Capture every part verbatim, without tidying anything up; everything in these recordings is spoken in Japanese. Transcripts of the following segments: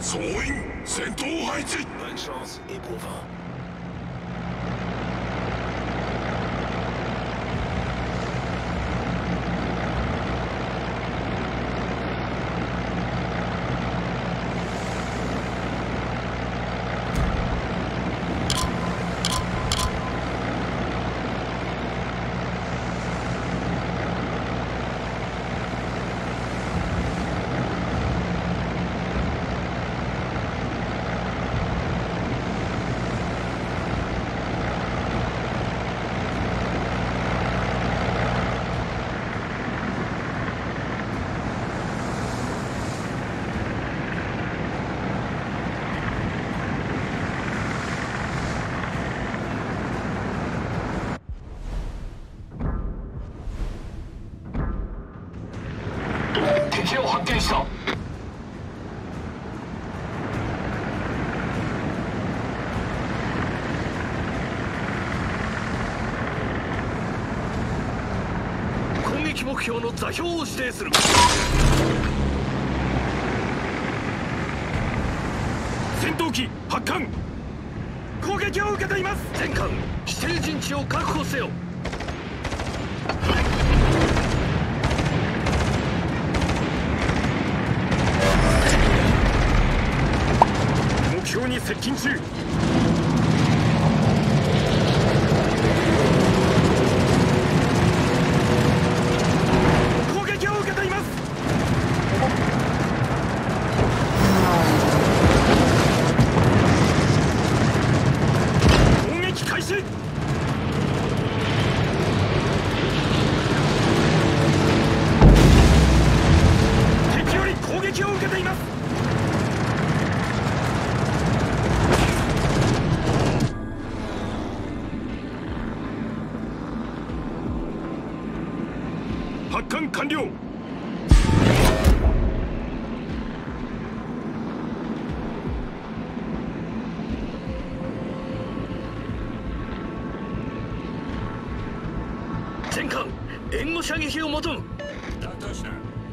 総員戦闘配置。 Bonne chance et bon vent. 敵を発見した。 攻撃目標の座標を指定する。戦闘機発艦。攻撃を受けています。全艦指定陣地を確保せよ。目標に接近中。攻撃を受けています。攻撃開始。敵より攻撃を受けています。発艦完了。全艦援護射撃を求む。 了解した。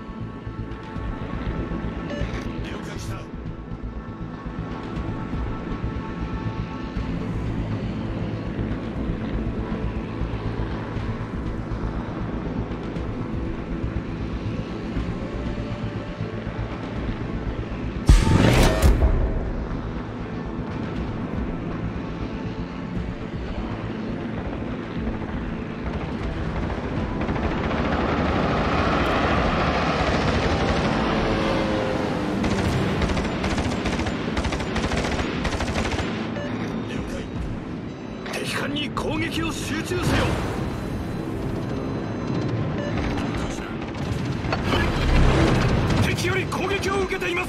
敵艦に攻撃を集中せよ。敵より攻撃を受けています。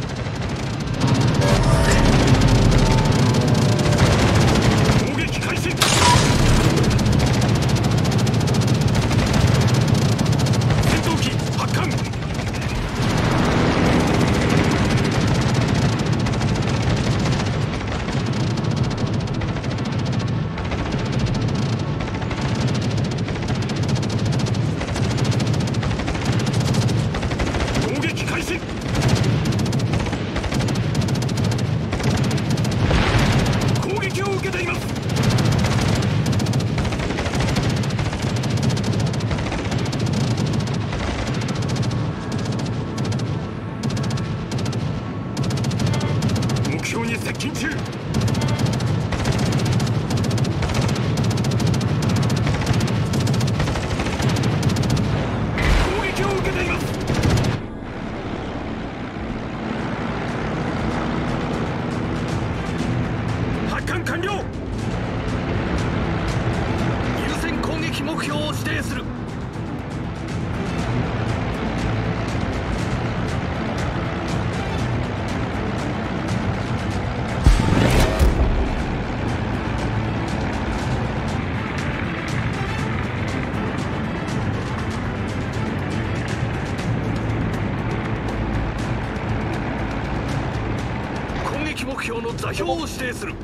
攻撃開始。戦闘機発艦。攻撃を受けています。目標に接近中。攻撃を受けています。完了。優先攻撃目標を指定する。攻撃目標の座標を指定する。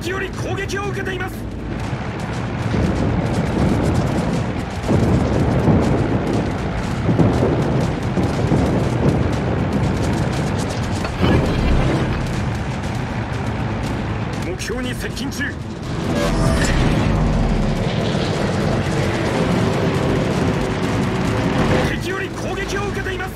敵より攻撃を受けています。目標に接近中。敵より攻撃を受けています。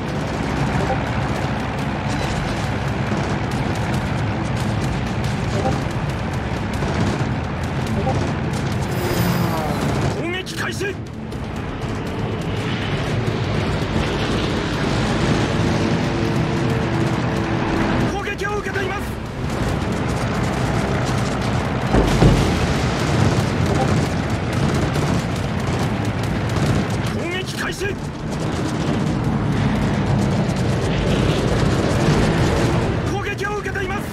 攻撃開始。攻撃を受けています。攻撃開始。攻撃を受けています。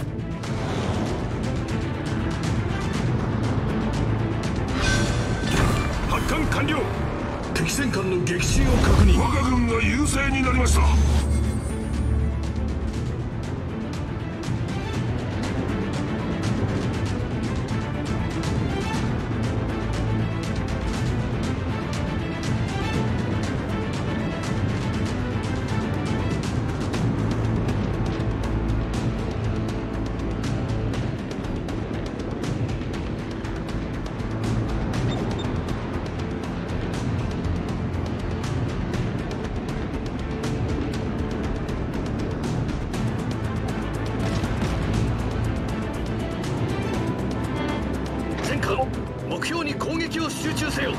発艦完了。敵戦艦の撃沈を確認。 我が軍が優勢になりました。 目標に攻撃を集中せよ。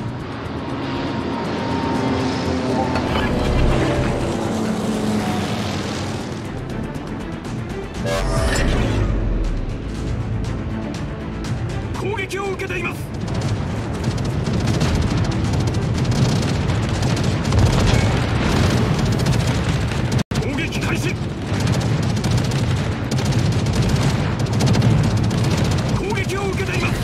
攻撃を受けています。攻撃開始。攻撃を受けています。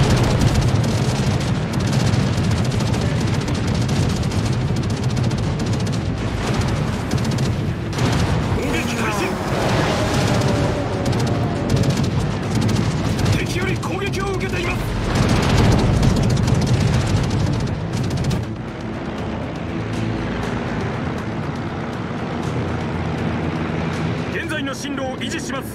攻撃を受けています。現在の進路を維持します。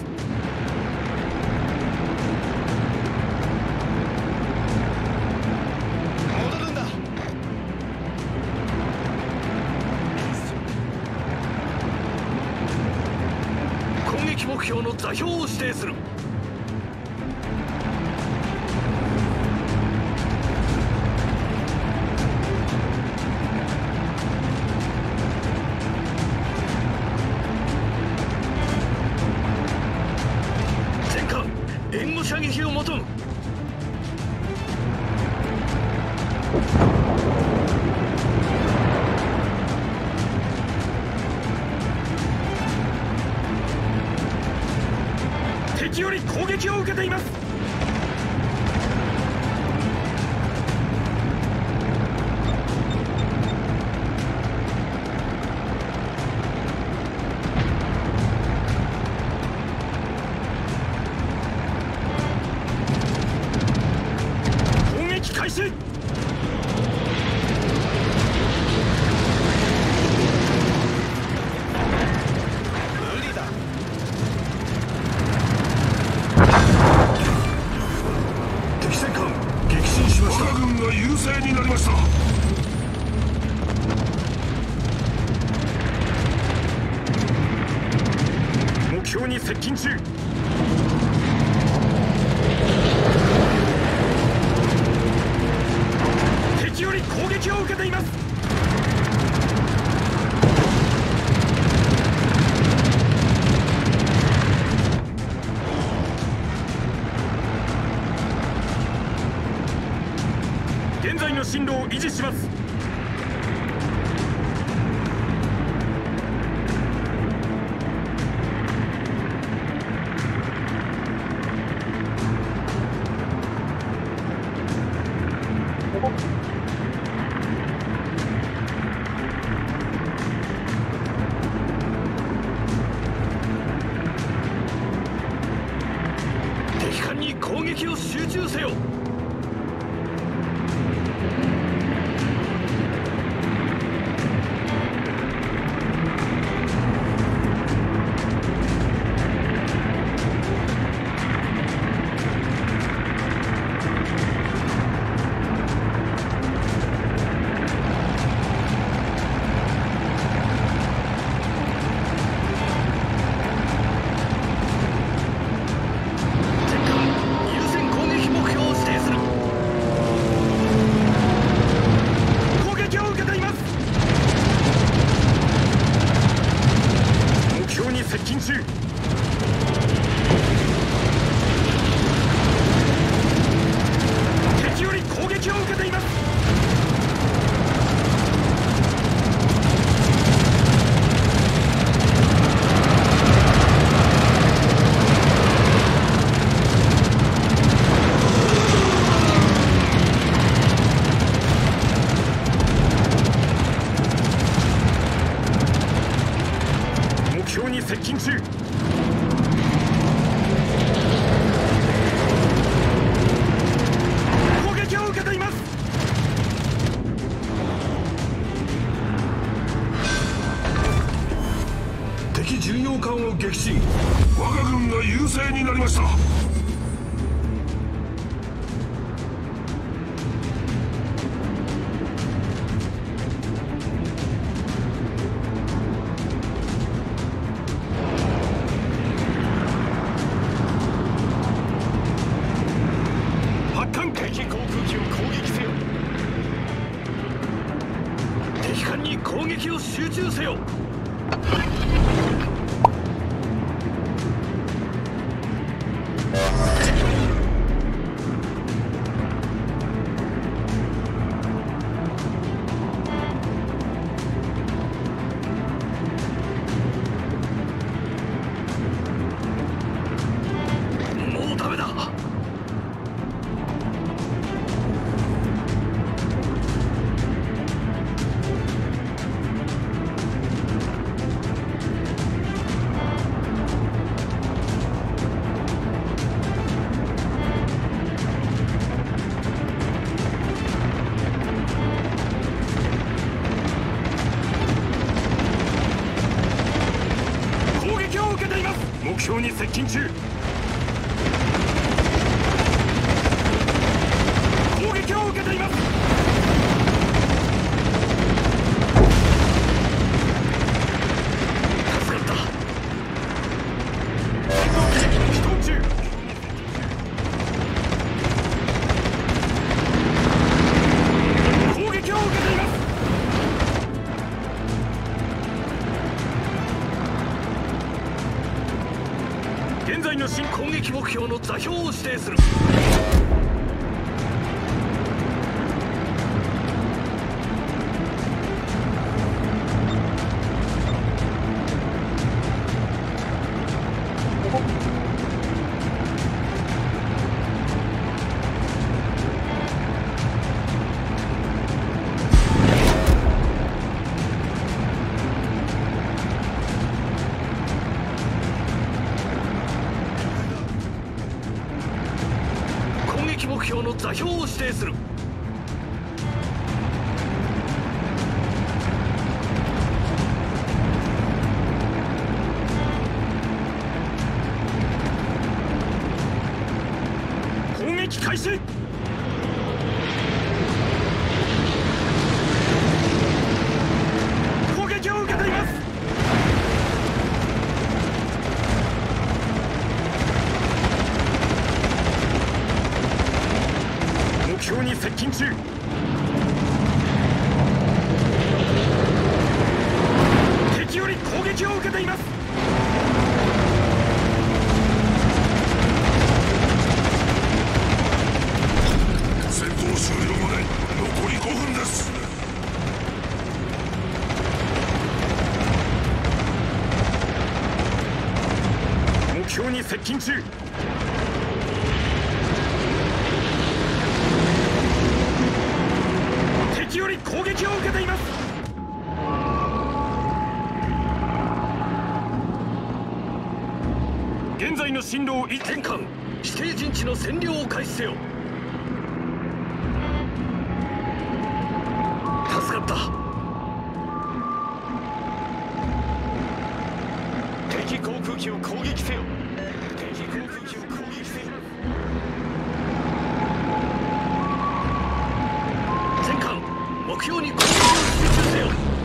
戻るんだ。攻撃目標の座標を指定する。援護射撃を求む。敵より攻撃を受けています。開始。無理だ。敵戦艦撃沈しました。 我が軍が優勢になりました。 目標に接近中。敵より攻撃を受けています。現在の進路を維持します。敵艦に攻撃撃を集中せよ。接近中。攻撃を受けています。 敵巡洋艦を撃沈。我が軍が優勢になりました。 攻撃を集中せよ。もうダメだ。目標に接近中。攻撃を受けています。助かった。飛行中。攻撃を受けています。現在の新攻撃目標の座標を指定する。目標の座標を指定する。攻撃開始。攻撃を受けています。目標に接近中。敵より攻撃を受けています。 戦闘終了まで残りごふんです。 目標に接近中。敵より攻撃を受けています。現在の進路を一転換。 指定陣地の占領を開始せよ。助かった。敵航空機を攻撃せよ。敵航空機を攻撃せよ。全艦目標に攻撃を集中せよ。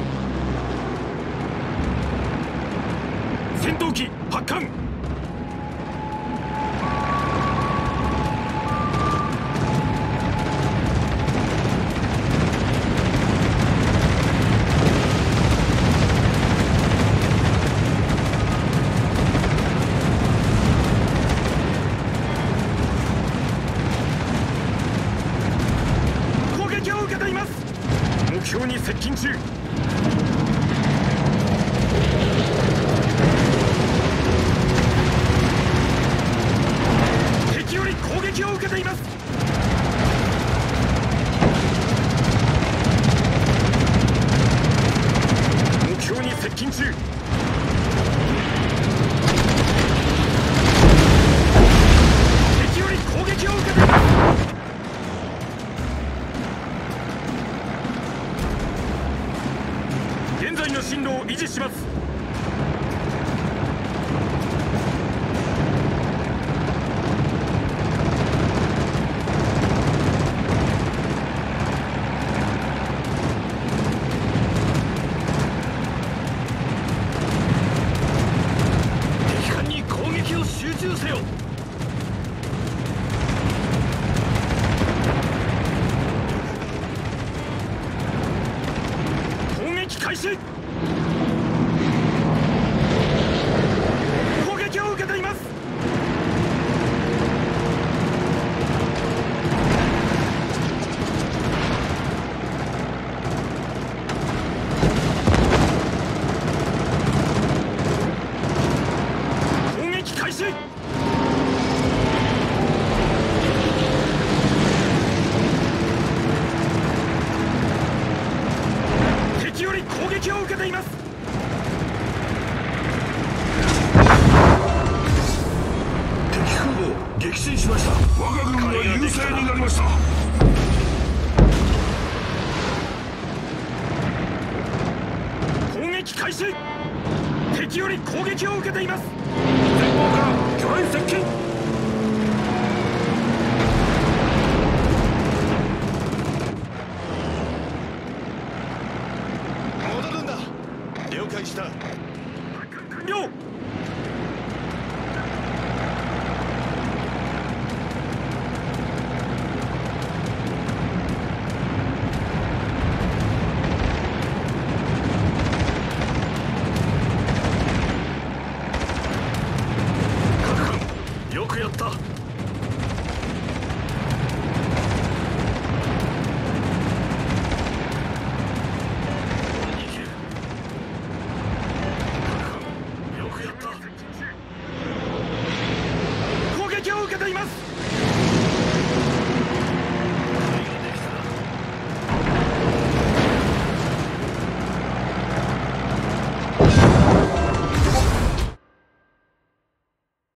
戦闘機発艦。目標に接近中。敵より攻撃を受けています。目標に接近中。敵より攻撃を受けています。現在の進路を維持します。敵艦に攻撃を集中せよ。攻撃開始。攻撃を受けています。攻撃開始。敵より攻撃を受けています。 敵空母撃沈しました。我が軍が優勢になりました。 攻撃開始。敵より攻撃を受けています。 前方から巨大接近。 戻るんだ。了解した。 完了。